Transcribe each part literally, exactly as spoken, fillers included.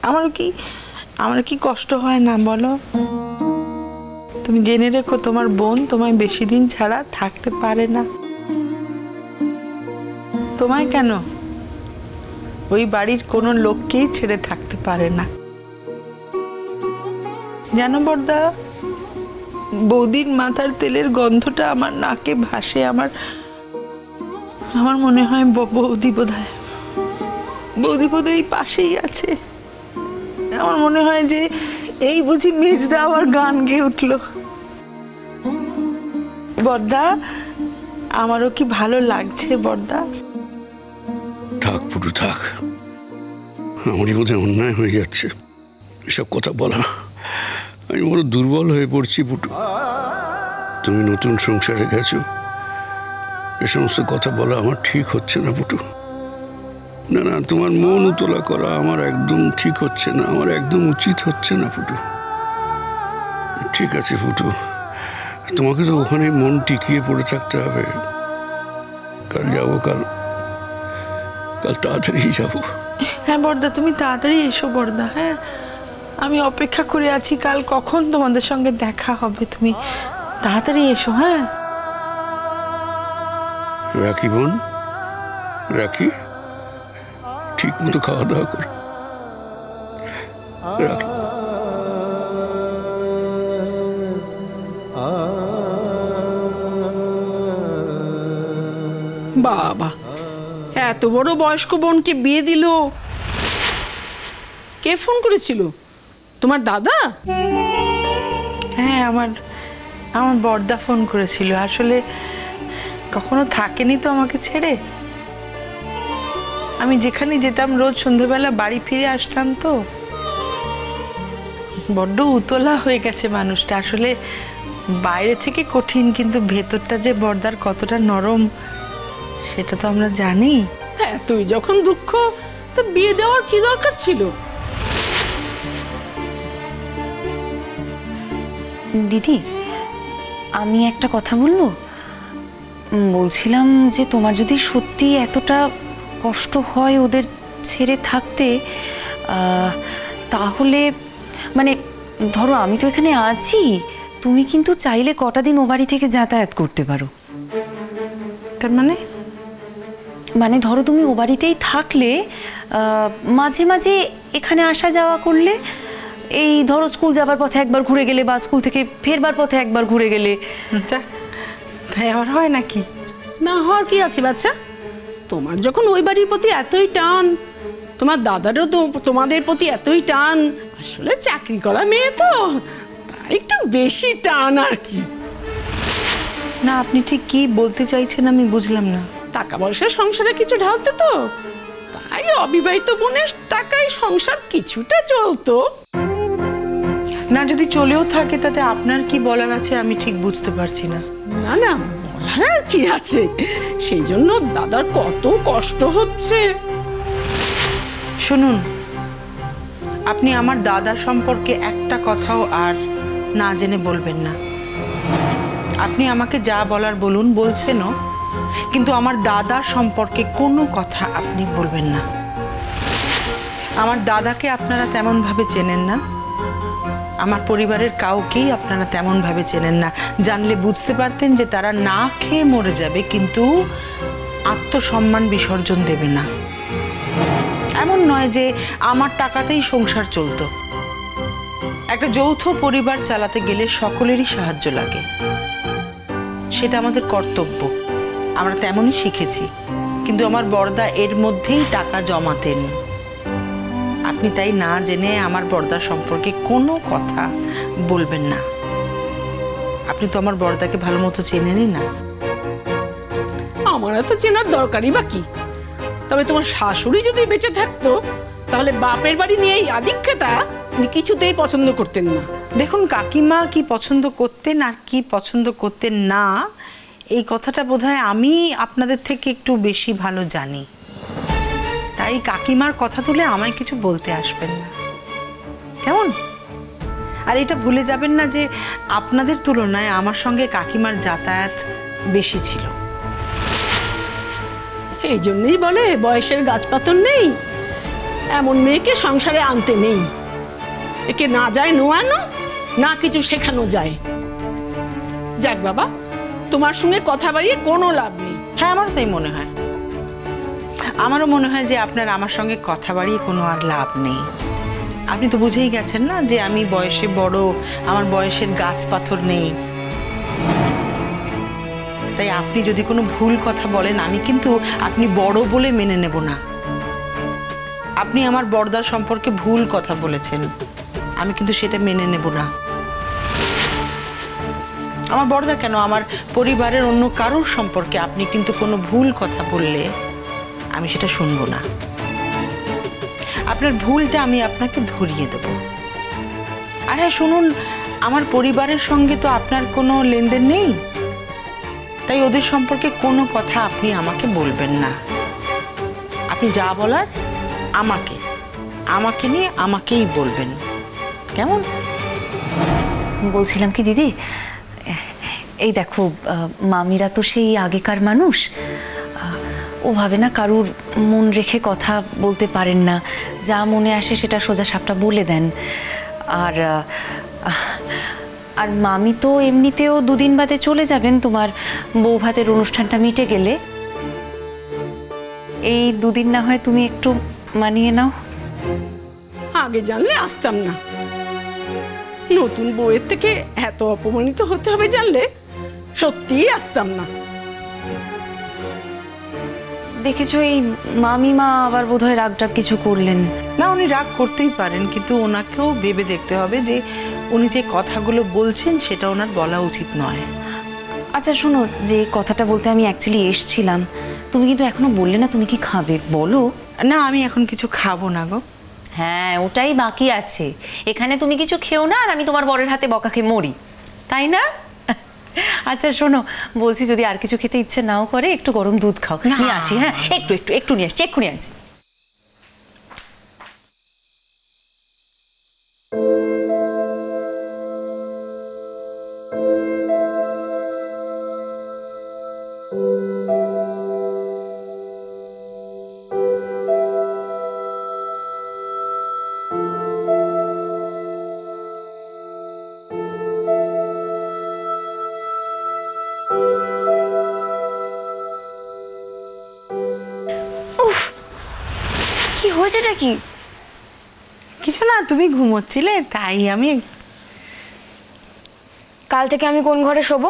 আমার কি আমার কি কষ্ট হয় না বলো? তুমি জেনে রেখো, তোমার বোন তোমায় বেশি দিন ছাড়া থাকতে পারে না। তোমায় কেন, ওই বাড়ির কোনো লোককেই ছেড়ে থাকতে পারে না। জানো বড়দা, বৌদির মাথার তেলের গন্ধটা আমার নাকে ভাসে। আমার আমার মনে হয় বৌদি বোধহয় বৌদি বোধহয় এই পাশেই আছে। আমার মনে হয় যে এই বুঝি মেজদা আবার গান গেয়ে উঠলো। বড়দা, আমারও কি ভালো লাগছে বড়দা? থাক পুটু থাক, আমারই বোধহয় অন্যায় হয়ে যাচ্ছে এসব কথা বলা। আমি বড় দুর্বল হয়ে পড়ছি পুটু। তুমি নতুন সংসারে গেছো, এ সমস্ত কথা বলা আমার ঠিক হচ্ছে না পুটু। না না, তোমার মন উতলা করা আমার একদম ঠিক হচ্ছে না, আমার একদম উচিত হচ্ছে না পুটু। ঠিক আছে পুটু, তোমাকে তো ওখানে মন টিকিয়ে পড়ে থাকতে হবে। কাল যাবো, কাল কাল তাড়াতাড়ি যাবো। হ্যাঁ বড়দা, তুমি তাড়াতাড়ি এসো বড়দা। হ্যাঁ, আমি অপেক্ষা করে আছি কাল কখন তোমাদের সঙ্গে দেখা হবে। তুমি তাড়াতাড়ি এসো। হ্যাঁ রাখি বোন, রাখি। ঠিক মতো খাওয়া দাওয়া কর, রাখি। বাবা, এত বড় বয়স্ক বোনকে বিয়ে দিল। কে ফোন করেছিল? তোমার দাদা? হ্যাঁ, আমার আমার বড়দা ফোন করেছিল। আসলে কখনো থাকেনি তো আমাকে ছেড়ে। আমি যেখানে যেতাম রোজ সন্ধ্যেবেলা বাড়ি ফিরে আসতাম। তো বড্ড উতলা হয়ে গেছে মানুষটা। আসলে বাইরে থেকে কঠিন, কিন্তু ভেতরটা যে বড়দার কতটা নরম সেটা তো আমরা জানি। হ্যাঁ, তুই যখন দুঃখ, তো বিয়ে দেওয়ার কি দরকার ছিল? দিদি, আমি একটা কথা বলবো। বলছিলাম যে তোমার যদি সত্যি এতটা কষ্ট হয় ওদের ছেড়ে থাকতে, তাহলে মানে ধরো আমি তো এখানে আছি, তুমি কিন্তু চাইলে কটা দিন ও বাড়ি থেকে যাতায়াত করতে পারো। তার মানে মানে ধরো তুমি ও বাড়িতেই থাকলে, মাঝে মাঝে এখানে আসা যাওয়া করলে, এই ধরো স্কুল যাবার পথে একবার ঘুরে গেলে বা স্কুল থেকে ফেরবার পথে একবার ঘুরে গেলে। আচ্ছা, তাই আবার হয় নাকি? না হওয়ার কি আছে বাচ্চা? তোমার যখন ওই বাড়ির প্রতি এতই টান, তোমার দাদারও তো তোমাদের প্রতি এতই টান। আসলে চাকরি করা মেয়ে তো, তাই একটু বেশি টান আর কি। না, আপনি ঠিক কি বলতে চাইছেন আমি বুঝলাম না। টাকা পয়সা সংসারে কিছু ঢালতে তো, তাই অবিবাহিত বোনের টাকায় সংসার কিছুটা চলতো। না, যদি চলেও থাকে তাতে আপনার কি বলার আছে আমি ঠিক বুঝতে পারছি না। না না, বলার কি আছে, সেই জন্য দাদার কত কষ্ট হচ্ছে। শুনুন, আপনি আমার দাদা সম্পর্কে একটা কথাও আর না জেনে বলবেন না। আপনি আমাকে যা বলার বলুন, বলছেনও, কিন্তু আমার দাদা সম্পর্কে কোনো কথা আপনি বলবেন না। আমার দাদাকে আপনারা তেমন ভাবে চেনেন না, আমার পরিবারের কাউকেই আপনারা তেমন ভাবে চেনেন না। জানলে বুঝতে পারতেন যে তারা না খেয়ে মরে যাবে, কিন্তু আত্মসম্মান বিসর্জন দেবে না। এমন নয় যে আমার টাকাতেই সংসার চলতো। একটা যৌথ পরিবার চালাতে গেলে সকলেরই সাহায্য লাগে, সেটা আমাদের কর্তব্য, আমরা তেমনই শিখেছি। কিন্তু আমার বড়দা এর মধ্যেই টাকা জমাতেন। আপনি তাই না জেনে আমার বড়দা সম্পর্কে কোনো কথা বলবেন না। আপনি তো আমার বড়দাকে ভালো মতো চেনেনই না। আমার এত চেনার দরকারই বা কি? তবে তোমার শাশুড়ি যদি বেঁচে থাকতো, তাহলে বাপের বাড়ি নিয়ে এই আধিক্যতা উনি কিছুতেই পছন্দ করতেন না। দেখুন, কাকিমা কি পছন্দ করতেন আর কি পছন্দ করতেন না, এই কথাটা বোধহয় আমি আপনাদের থেকে একটু বেশি ভালো জানি। তাই কাকিমার কথা তুলে আমায় কিছু বলতে আসবেন না, কেমন? আর এটা ভুলে যাবেন না যে আপনাদের তুলনায় আমার সঙ্গে কাকিমার যাতায়াত বেশি ছিল। এই জন্যই বলে বয়সের গাছপাতর নেই। এমন মেয়েকে সংসারে আনতে নেই। একে না যায় নোয়ানো, না কিছু শেখানো যায়। যাক বাবা, তোমার সঙ্গে কথা বাড়িয়ে কোনো লাভ নেই। হ্যাঁ, আমারও তাই মনে হয়। আমারও মনে হয় যে আপনার আমার সঙ্গে কথা বাড়িয়ে কোনো আর লাভ নেই। আপনি তো বুঝেই গেছেন না যে আমি বয়সে বড়, আমার বয়সের গাছ পাথর নেই। তাই আপনি যদি কোনো ভুল কথা বলেন, আমি কিন্তু আপনি বড় বলে মেনে নেব না। আপনি আমার বড়দার সম্পর্কে ভুল কথা বলেছেন, আমি কিন্তু সেটা মেনে নেব না। আমার বড়দা কেন, আমার পরিবারের অন্য কারোর সম্পর্কে আপনি কিন্তু কোনো ভুল কথা বললে আমি সেটা শুনবো না। আপনার ভুলটা আমি আপনাকে ধরিয়ে দেব। আর হ্যাঁ শুনুন, আমার পরিবারের সঙ্গে তো আপনার কোনো লেনদেন নেই, তাই ওদের সম্পর্কে কোনো কথা আপনি আমাকে বলবেন না। আপনি যা বলার আমাকে আমাকে নিয়ে আমাকেই বলবেন, কেমন? বলছিলাম কি দিদি, এই দেখো মামিরা তো সেই আগেকার মানুষ, ওভাবে না কারুর মন রেখে কথা বলতে পারেন না, যা মনে আসে সেটা সোজা সাপটা বলে দেন। আর আর মামি তো এমনিতেও দুদিন বাদে চলে যাবেন, তোমার বউ ভাতের অনুষ্ঠানটা মিটে গেলে। এই দুদিন না হয় তুমি একটু মানিয়ে নাও। আগে জানলে আসতাম না। নতুন বউয়ের থেকে এত অপমানিত হতে হবে জানলে সত্যিই আসতাম না। দেখেছো এই মামিমা আবার বোধহয় রাগ টাগ কিছু করলেন না। উনি রাগ করতেই পারেন, কিন্তু ওনাকেও ভেবে দেখতে হবে যে উনি যে কথাগুলো বলছেন সেটা ওনার বলা উচিত নয়। আচ্ছা শোনো, যে কথাটা বলতে আমি অ্যাকচুয়ালি এসছিলাম, তুমি কিন্তু এখনো বললে না তুমি কি খাবে, বলো। না, আমি এখন কিছু খাবো না গো। হ্যাঁ, ওটাই বাকি আছে। এখানে তুমি কিছু খেও না আর আমি তোমার বরের হাতে বকা খেয়ে মরি, তাই না? আচ্ছা শোনো, বলছি যদি আর কিছু খেতে ইচ্ছে নাও করে একটু গরম দুধ খাও, নিয়ে আসি। হ্যাঁ, একটু একটু একটু নিয়ে আসছি, এক্ষুনি আনছি। কি হয়েছেটা কি? কিছু না, তুমি ঘুমোচ্ছিলে তাই আমি। কাল থেকে আমি কোন ঘরে শোবো?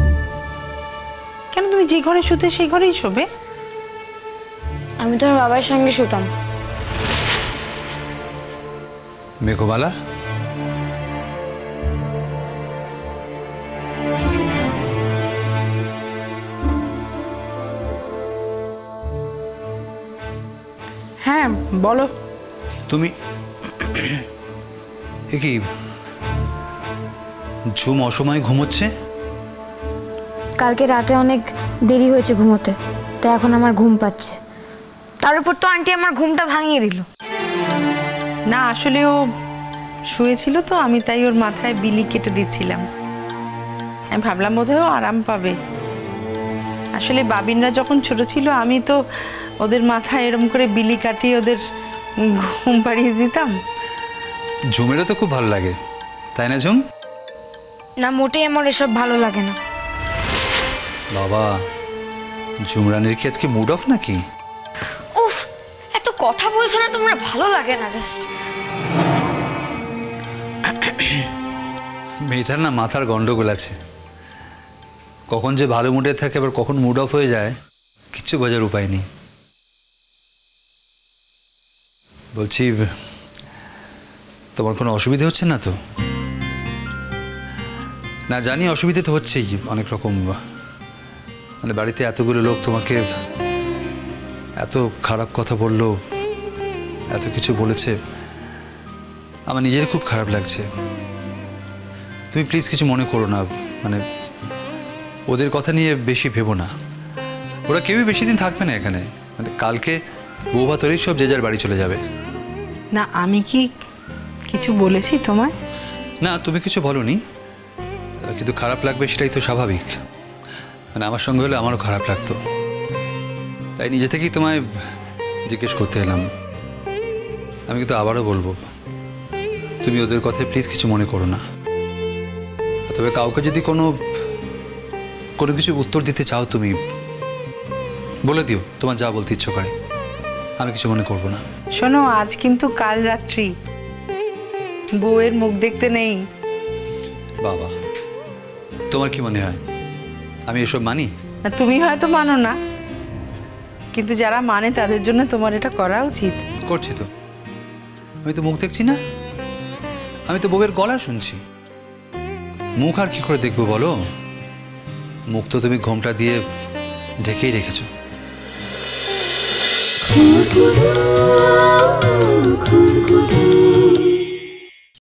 কেন, তুমি যে ঘরে শুতে সেই ঘরেই শোবে। আমি তোমার বাবার সঙ্গে শুতাম। মেঘমালা, হ্যাঁ বলো। তুমি এ কি ঝুম অসময়ে ঘুমোচ্ছে? কালকে রাতে অনেক দেরি হয়েছে ঘুমোতে, তো এখন আমার ঘুম পাচ্ছে। তার উপর তো আন্টি আমার ঘুমটা ভাঙিয়ে দিল। না, আসলে ও শুয়েছিল তো, আমি তাই ওর মাথায় বিলি কেটে দিচ্ছিলাম। আমি ভাবলাম বোধহয় ও আরাম পাবে। আসলে বাবিনরা যখন ছোট ছিল আমি তো ওদের মাথায় এরম করে বিলি কাটিয়ে ওদের ঘুম পাড়িয়ে দিতাম। ঝুমেরও তো খুব ভালো লাগে, তাই না ঝুম? না, মোটেই আমার এসব ভালো লাগে না। বাবা, ঝুমরানির কি আজকে মুড অফ নাকি? উফ, এত কথা বলছো না তোমরা, ভালো লাগে না জাস্ট। মেয়েটার না মাথার গন্ডগোল আছে, কখন যে ভালো মুডে থাকে আবার কখন মুড অফ হয়ে যায় কিচ্ছু বোঝার উপায় নেই। বলছি, তোমার কোনো অসুবিধা হচ্ছে না তো? না জানি অসুবিধা তো হচ্ছেই অনেক রকম, মানে বাড়িতে এতগুলো লোক তোমাকে এত খারাপ কথা বললো, এত কিছু বলেছে, আমার নিজের খুব খারাপ লাগছে। তুমি প্লিজ কিছু মনে করো না, মানে ওদের কথা নিয়ে বেশি ভেবো না। ওরা কেউই বেশি দিন থাকবে না এখানে, মানে কালকে বৌভা তোরই সব যে যার বাড়ি চলে যাবে। না, আমি কি কিছু বলেছি তোমায়? না, তুমি কিছু বলোনি, কিন্তু খারাপ লাগবে সেটাই তো স্বাভাবিক। মানে আমার সঙ্গে হলে আমারও খারাপ লাগতো, তাই নিজে থেকেই তোমায় জিজ্ঞেস করতে এলাম। আমি কিন্তু আবারও বলবো, তুমি ওদের কথায় প্লিজ কিছু মনে করো না। তবে কাউকে যদি কোনো কোনো কিছু উত্তর দিতে চাও তুমি বলে দিও, তোমার যা বলতে ইচ্ছে করে, আমি কিছু মনে করবো না। শোনো, আজ কিন্তু কাল রাত্রি, বউয়ের মুখ দেখতে নেই। বাবা, তোমার কি মনে হয় আমি এসব মানি? না, তুমি হয়তো মানো না, কিন্তু যারা মানে তাদের জন্য তোমার এটা করা উচিত। করছি তো, আমি তো মুখ দেখছি না, আমি তো বউয়ের গলা শুনছি। মুখ আর কি করে দেখবো বলো? মুখ তো তুমি ঘোমটা দিয়ে ঢেকেই রেখেছো। খুন খুন খুন খুন